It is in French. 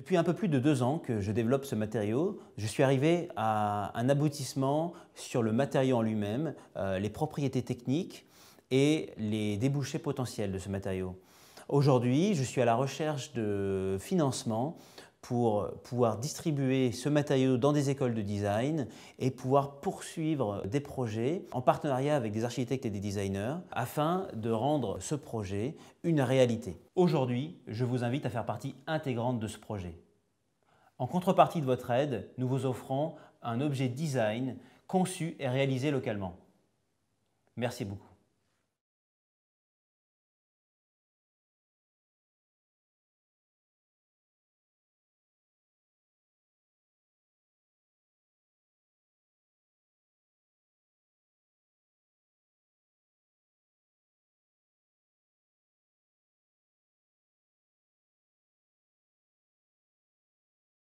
Depuis un peu plus de 2 ans que je développe ce matériau, je suis arrivé à un aboutissement sur le matériau en lui-même, les propriétés techniques et les débouchés potentiels de ce matériau. Aujourd'hui, je suis à la recherche de financement pour pouvoir distribuer ce matériau dans des écoles de design et pouvoir poursuivre des projets en partenariat avec des architectes et des designers afin de rendre ce projet une réalité. Aujourd'hui, je vous invite à faire partie intégrante de ce projet. En contrepartie de votre aide, nous vous offrons un objet design conçu et réalisé localement. Merci beaucoup.